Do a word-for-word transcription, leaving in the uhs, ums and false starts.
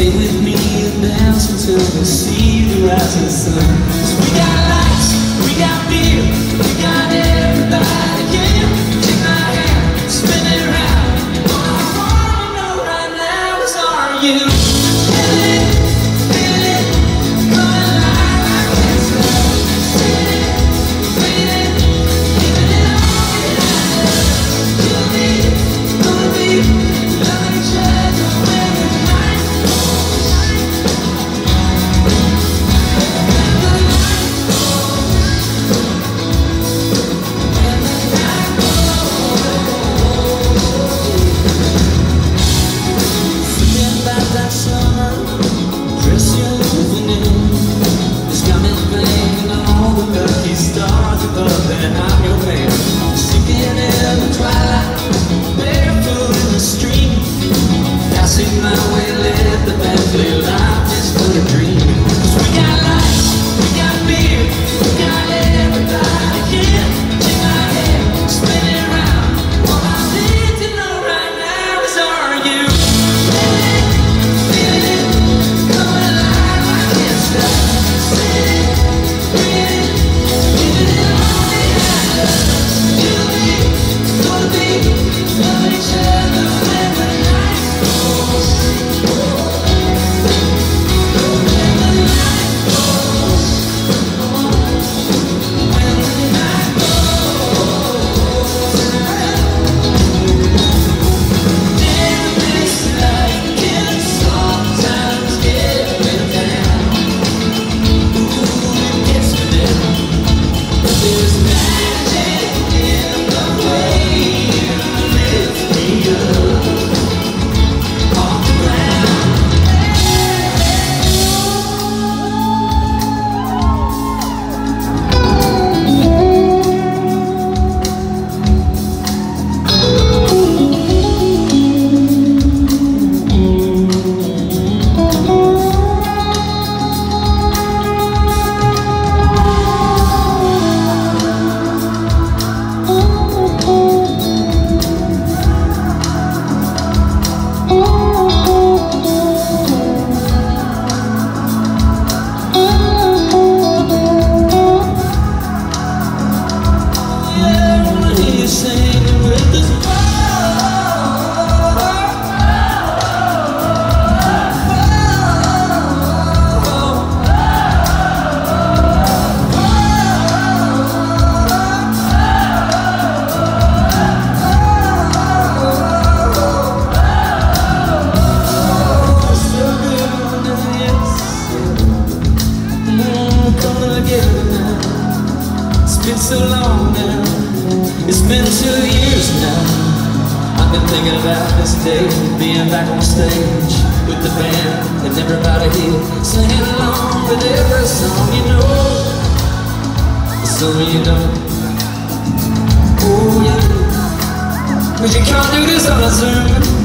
Stay with me and dance until we see the rising sun. 'Cause we got lights, we got beer, we got everybody, yeah. Take my hand, spin it around. All I wanna know right now is, are you feeling it, feeling it, coming alive? I can't stop. Feeling it, feeling it, feeling it all together. You and me, gonna be loving each other when the night falls. So long now, it's been two years now. I've been thinking about this day, being back on stage with the band and everybody here, singing along with every song you know, the song you don't. Oh yeah, 'cause you can't do this on a Zoom.